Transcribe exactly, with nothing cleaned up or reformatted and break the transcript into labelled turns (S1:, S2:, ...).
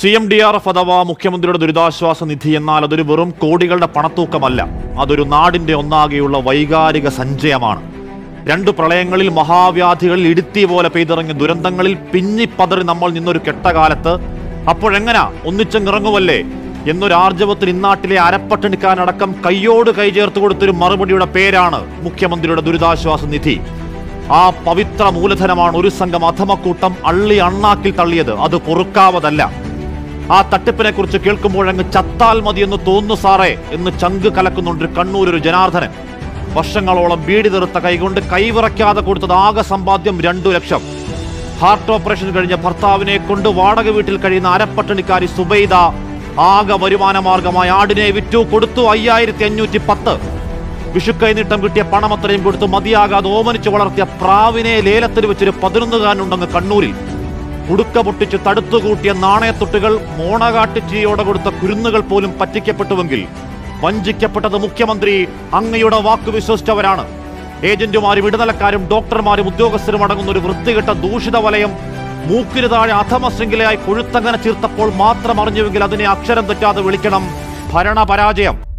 S1: C M D R F അഥവാ മുഖ്യമന്ത്രിയുടെ ദുരിതാശ്വാസ നിധി എന്നാൽ അതൊരു വെറും കോടികളുടെ പണത്തൂക്കമല്ല. അതൊരു നാടിന്റെ ഒന്നാകെയുള്ള വൈകാരിക സഞ്ചയമാണ്. രണ്ട് പ്രളയങ്ങളിൽ, മഹാവ്യാധികളിൽ ഇടുത്തി പോലെ പെയ്തിറങ്ങിയ ദുരന്തങ്ങളിൽ പിന്നിപ്പതറി നമ്മൾ നിന്നൊരു കെട്ടകാലത്ത് അപ്പോഴെങ്ങനാ ഒന്നിച്ചങ്ങിറങ്ങുമല്ലേ എന്നൊരു ആർജവത്തിൽ ഇന്നാട്ടിലെ അരപ്പട്ടണിക്കാരനടക്കം കയ്യോട് കൈ ചേർത്ത് കൊടുത്തൊരു മറുപടിയുടെ പേരാണ് മുഖ്യമന്ത്രിയുടെ ദുരിതാശ്വാസ നിധി. ആ പവിത്ര മൂലധനമാണ് ഒരു സംഘം അധമക്കൂട്ടം അള്ളി അണ്ണാക്കിൽ തള്ളിയത്. അത് പൊറുക്കാവതല്ല. ആ തട്ടിപ്പിനെ കുറിച്ച് കേൾക്കുമ്പോഴങ്ങ് ചത്താൽ മതി എന്ന് തോന്നുന്നു സാറേ എന്ന് ചങ്ക് കലക്കുന്നുണ്ട് കണ്ണൂർ ഒരു ജനാർദ്ദനൻ. വർഷങ്ങളോളം ബീഡി തീർത്ത കൈകൊണ്ട് കൈവിറയ്ക്കാതെ കൊടുത്തത് ആകെ സമ്പാദ്യം രണ്ടു ലക്ഷം. ഹാർട്ട് ഓപ്പറേഷൻ കഴിഞ്ഞ ഭർത്താവിനെ കൊണ്ട് വാടക വീട്ടിൽ കഴിയുന്ന അരപ്പട്ടണിക്കാരി സുബൈദ ആകെ വരുമാന മാർഗമായി ആടിനെ വിറ്റു, കൊടുത്തു അയ്യായിരത്തി അഞ്ഞൂറ്റി പത്ത്. വിഷുക്കൈനീട്ടം കിട്ടിയ പണമത്രയും കൊടുത്തു മതിയാകാതെ ഓമനിച്ചു വളർത്തിയ പ്രാവിനെ ലേലത്തിൽ വെച്ചൊരു പതിനൊന്നുകാരനുണ്ടെന്ന് കണ്ണൂരിൽ. ഉടുക്ക പൊട്ടിച്ച് തടുത്തുകൂട്ടിയ നാണയത്തൊട്ടുകൾ, മോണകാട്ടിച്ചിയോടെ കൊടുത്ത കുരുന്നുകൾ പോലും പറ്റിക്കപ്പെട്ടുവെങ്കിൽ വഞ്ചിക്കപ്പെട്ടത് മുഖ്യമന്ത്രി അങ്ങയുടെ വാക്കു വിശ്വസിച്ചവരാണ്. ഏജന്റുമാരും ഇടനിലക്കാരും ഡോക്ടർമാരും ഉദ്യോഗസ്ഥരും അടങ്ങുന്ന ഒരു വൃത്തികെട്ട ദൂഷിത വലയം മൂക്കിന് താഴെ അധമ ശൃംഖലയായി കൊഴുത്തങ്ങനെ ചീർത്തപ്പോൾ മാത്രം അറിഞ്ഞുവെങ്കിൽ അതിനെ അക്ഷരം തെറ്റാതെ വിളിക്കണം ഭരണപരാജയം.